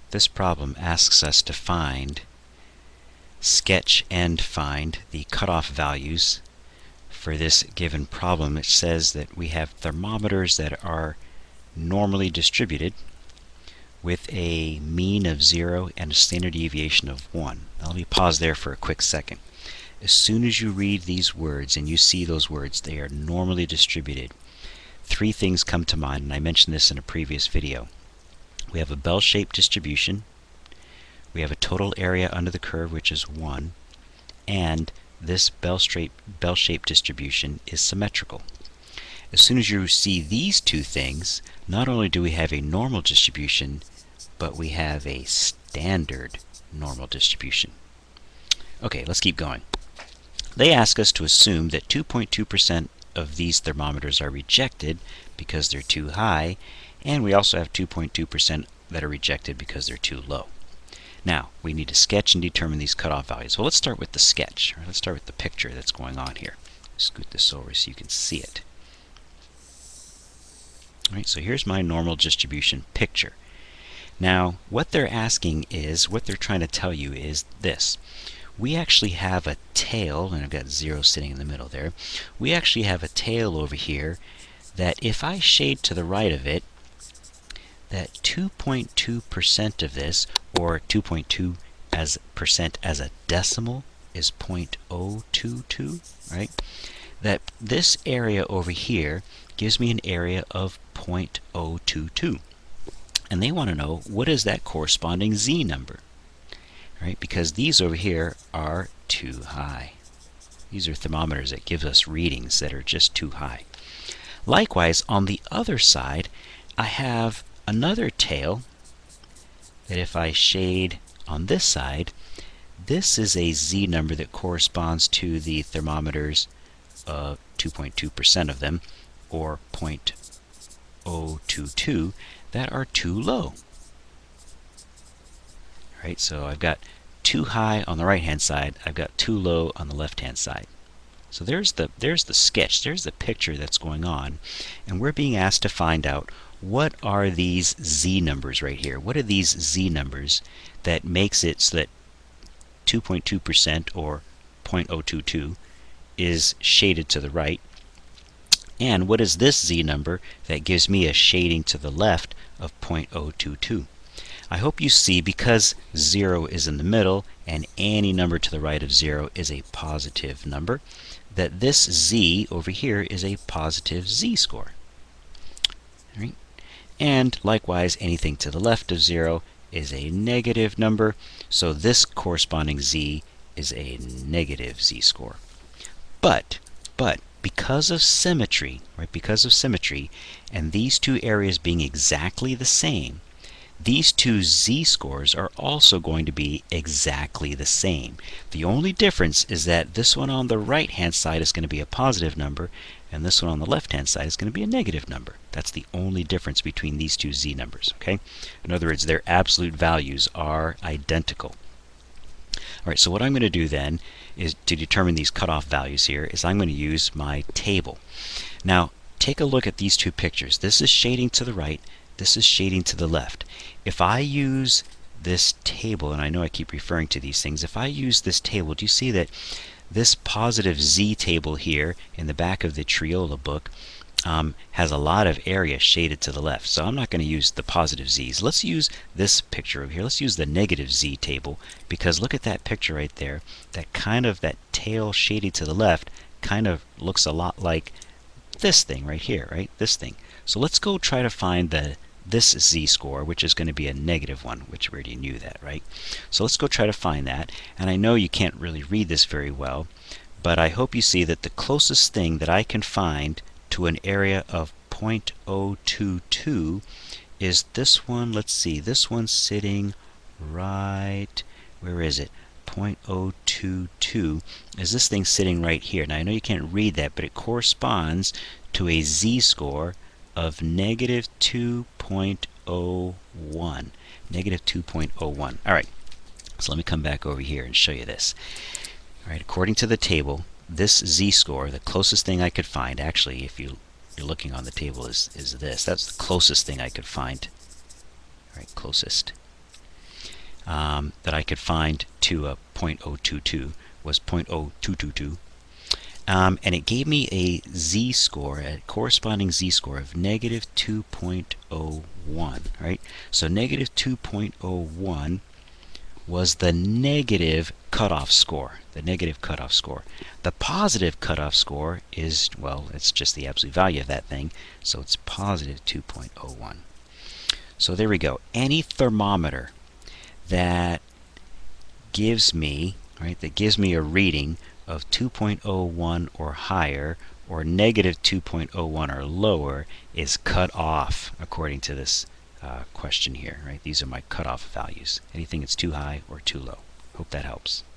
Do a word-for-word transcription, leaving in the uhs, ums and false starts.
this problem asks us to find, sketch and find the cutoff values for this given problem. It says that we have thermometers that are normally distributed with a mean of zero and a standard deviation of one. Now let me pause there for a quick second. As soon as you read these words and you see those words, they are normally distributed, three things come to mind, and I mentioned this in a previous video. We have a bell-shaped distribution, we have a total area under the curve, which is one, and this bell-shaped bell-shaped distribution is symmetrical. As soon as you see these two things, not only do we have a normal distribution, but we have a standard normal distribution. Okay, let's keep going. They ask us to assume that two point two percent of these thermometers are rejected because they're too high, and we also have two point two percent that are rejected because they're too low. Now, we need to sketch and determine these cutoff values. Well, let's start with the sketch. Or let's start with the picture that's going on here. Scoot this over so you can see it. Alright, so here's my normal distribution picture. Now, what they're asking is, what they're trying to tell you is this. We actually have a tail, and I've got zero sitting in the middle there. We actually have a tail over here that if I shade to the right of it, that two point two percent of this, or two point two as percent as a decimal, is zero point zero two two, right? That this area over here gives me an area of zero point zero two two. And they want to know, what is that corresponding z number? Right? Because these over here are too high. These are thermometers that give us readings that are just too high. Likewise, on the other side, I have another tail that if I shade on this side, this is a z number that corresponds to the thermometers of two point two percent of them, or zero point zero two two, that are too low. Right, so I've got too high on the right hand side, I've got too low on the left hand side. So there's the there's the sketch, there's the picture that's going on, and we're being asked to find out, what are these z numbers right here? What are these z numbers that makes it so that two point two percent or zero point zero two two is shaded to the right, and what is this z number that gives me a shading to the left of zero point zero two two? I hope you see, because zero is in the middle and any number to the right of zero is a positive number, that this z over here is a positive z-score. Right? And likewise, anything to the left of zero is a negative number, so this corresponding z is a negative z-score. But, but, because of symmetry, right, because of symmetry, and these two areas being exactly the same, these two z-scores are also going to be exactly the same. The only difference is that this one on the right hand side is going to be a positive number, and this one on the left hand side is going to be a negative number. That's the only difference between these two z numbers. Okay? In other words, their absolute values are identical. Alright, so what I'm going to do then is, to determine these cutoff values here, is I'm going to use my table. Now, take a look at these two pictures. This is shading to the right, this is shading to the left. If I use this table, and I know I keep referring to these things, if I use this table, do you see that this positive z table here in the back of the Triola book um, has a lot of area shaded to the left? So I'm not going to use the positive z's. Let's use this picture over here. Let's use the negative z table, because look at that picture right there. That kind of, that tail shaded to the left kind of looks a lot like this thing right here, right? This thing. So let's go try to find the this z-score, which is going to be a negative one, which we already knew that, right? So let's go try to find that. And I know you can't really read this very well, but I hope you see that the closest thing that I can find to an area of zero point zero two two is this one. Let's see, this one's sitting right, where is it? zero point zero two two is this thing sitting right here. Now I know you can't read that, but it corresponds to a z-score of negative two point zero one. Negative two point zero one. Alright, so let me come back over here and show you this. Alright, according to the table, this z-score, the closest thing I could find, actually, if you, you're looking on the table, is, is this. That's the closest thing I could find. Alright, closest. um, that I could find to a zero point zero two two was zero point zero two two two. Um, and it gave me a z-score, a corresponding z-score of negative two point zero one, right? So negative two point zero one was the negative cutoff score, the negative cutoff score. The positive cutoff score is, well, it's just the absolute value of that thing, so it's positive two point zero one. So there we go. Any thermometer that gives me, right, that gives me a reading of two point zero one or higher, or negative two point zero one or lower, is cut off according to this uh, question here. Right? These are my cutoff values. Anything that's too high or too low. Hope that helps.